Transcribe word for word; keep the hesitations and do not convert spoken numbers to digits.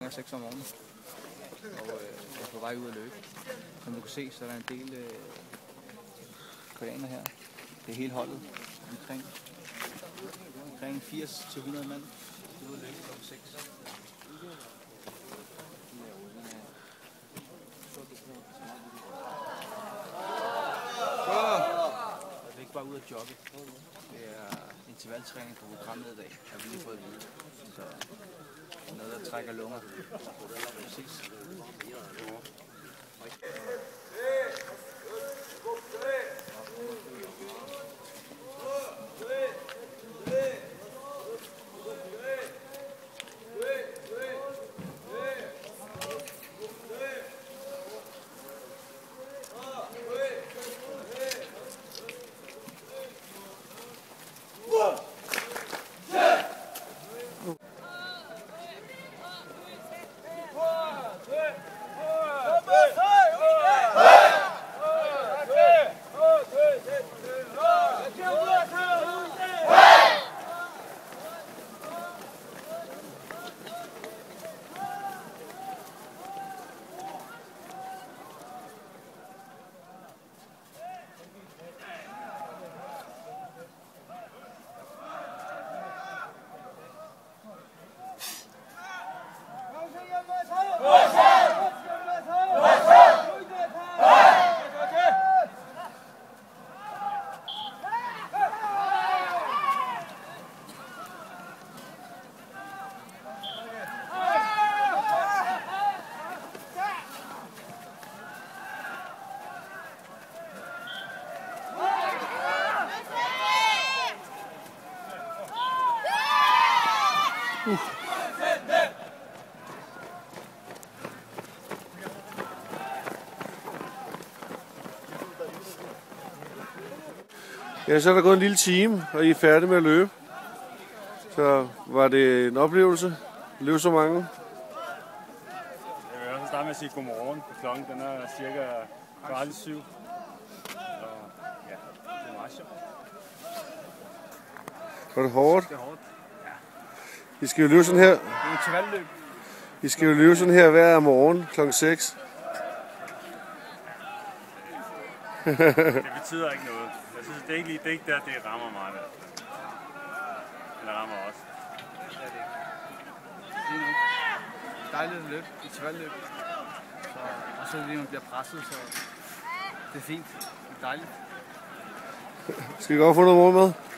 klokken seks om morgenen. Og øh, jeg er på vej ud at løbe. Som du kan se, så er der en del øh, koreanere her. Det er hele holdet. Omkring, omkring firs til hundrede mand. Det er ude at løbe klokken seks. Jeg vil ikke bare ud at jogge. Det er intervaltræning på programmet i dag, har vi lige fået at vide. Så noget, der trækker lunger. Præcis. Uh. Ja, så er der gået en lille time, og I er færdige med at løbe. Så var det en oplevelse? Løb så mange? Jeg vil også starte med at sige godmorgen. Klokken den er cirka kvart i syv. Så ja, det er meget sjovt. Var det hårdt? Det er hårdt. I skal jo løbe sådan her. Det er intervalløb. I skal jo løbe sådan her hver morgen klokken seks. Det betyder ikke noget. Jeg synes, det er ikke lige det, er ikke der, det rammer mig. Det rammer os. Det er det ikke. Det er nu. Dejligt løb. Intervalløb. Så, og så fordi man bliver presset, så det er fint. Det er dejligt. Skal vi godt få noget mor med?